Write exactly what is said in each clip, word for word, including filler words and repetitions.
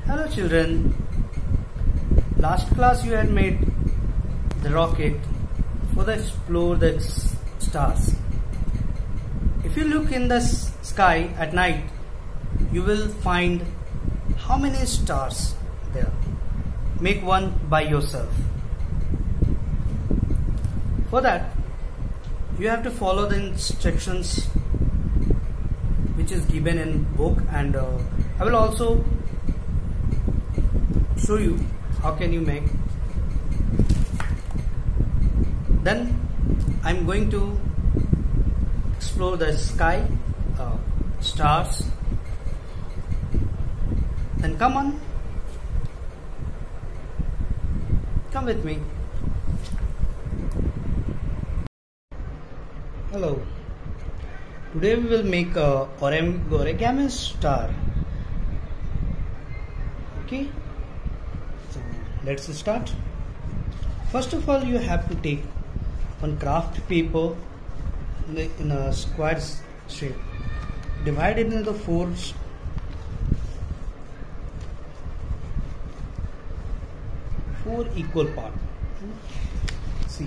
Hello children, last class you had made the rocket for the explore the stars. If you look in the sky at night, you will find how many stars there. Make one by yourself. For that, you have to follow the instructions which is given in book, and uh, I will also show you how can you make. Then I'm going to explore the sky, uh, stars. Then come on, come with me. Hello. Today we will make a origami star. Okay. So let's start. First of all, you have to take one craft paper in a square shape. Divide it into four four equal parts. See.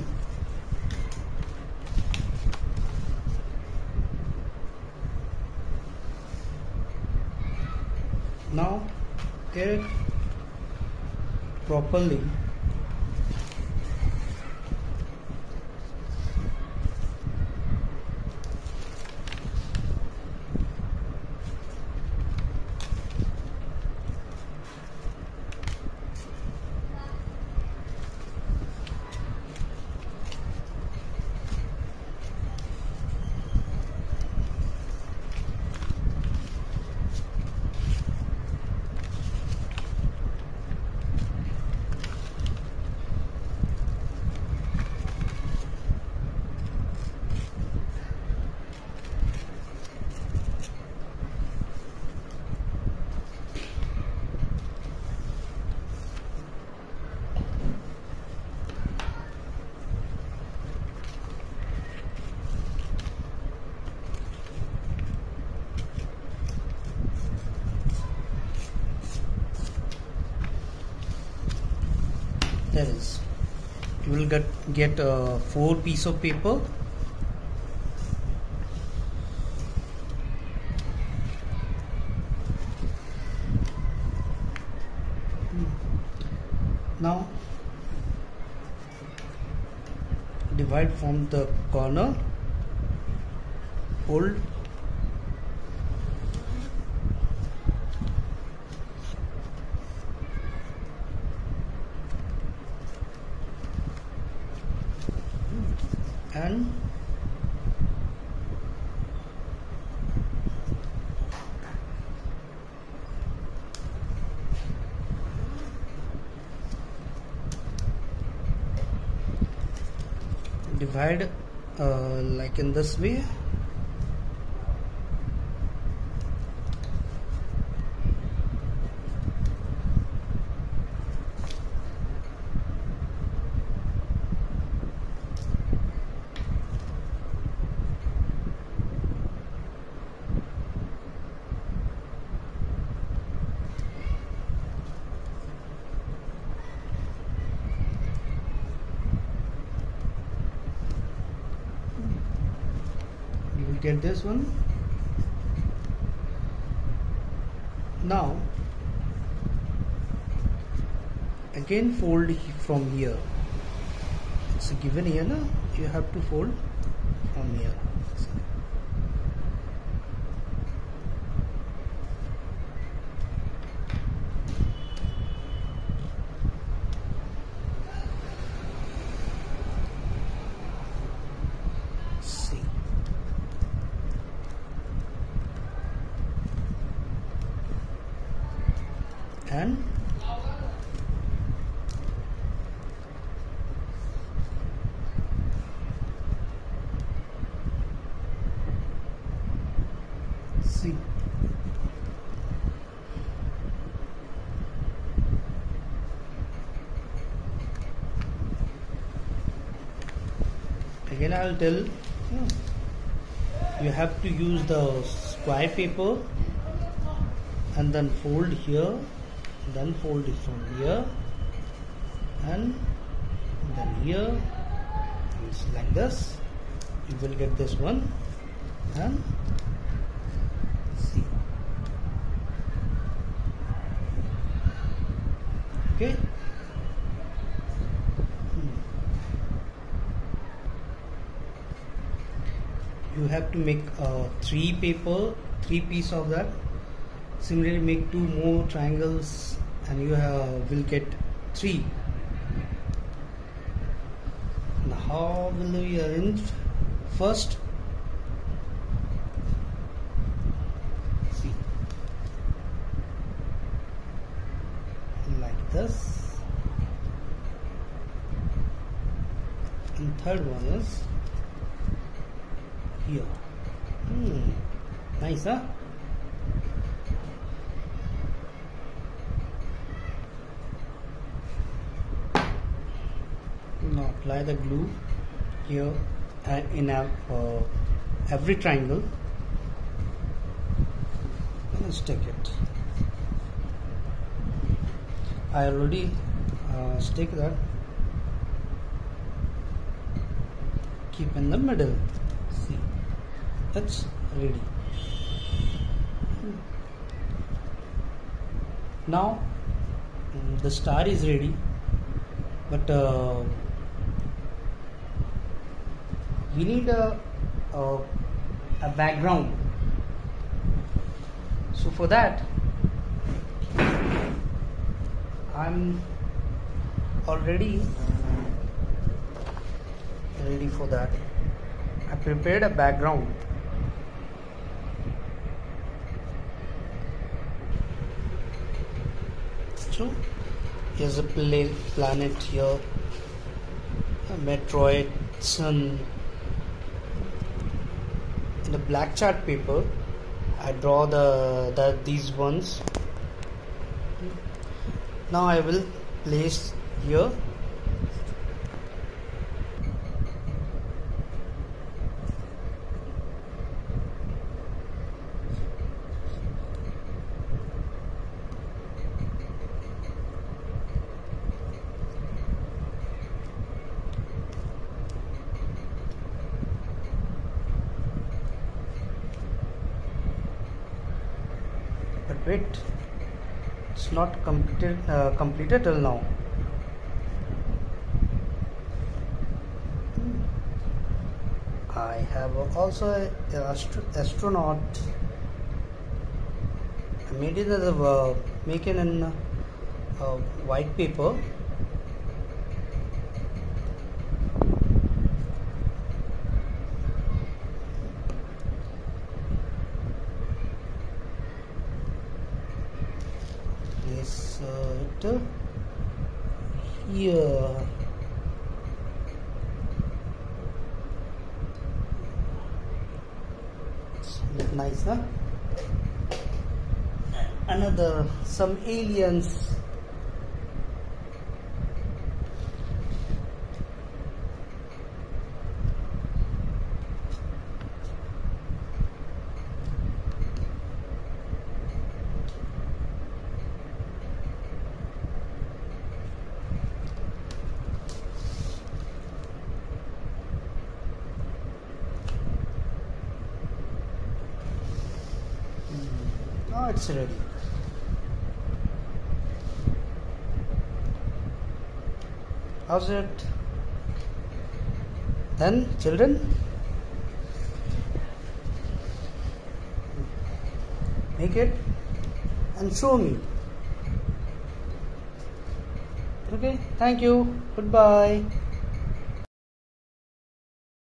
Now tear it properly. There is. You will get get uh, four piece of paper. Now divide from the corner. Fold. And divide uh, like in this way. Get this one. Now again fold from here. It's given here, na? You have to fold from here. And see. Again I will tell you have to use the square paper and then fold here then fold it from here and then here, it's like this. You will get this one and see. Okay. You have to make uh, three paper, three piece of that. Similarly, make two more triangles, and you have, will get three. Now, how will we arrange? First, see, like this, and third one is here. Hmm, nice, huh? Now apply the glue here and in a, uh, every triangle and stick it. I already uh, stick that. Keep in the middle. See, that's ready. Now um, the star is ready, but uh, we need a, a, a background. So for that, I'm already ready for that. I prepared a background. So here's a planet here, a Metroid, sun. In the black chart paper, I draw the, the these ones. Now I will place here. But wait, it's not completed uh, completed till now. I have also a, a astro astronaut. I made it as a uh, make it in uh, white paper. Place uh, it here. Look nice, huh? Another, some aliens. Now it's ready. How's it? Then, children, make it and show me. Okay, thank you. Goodbye.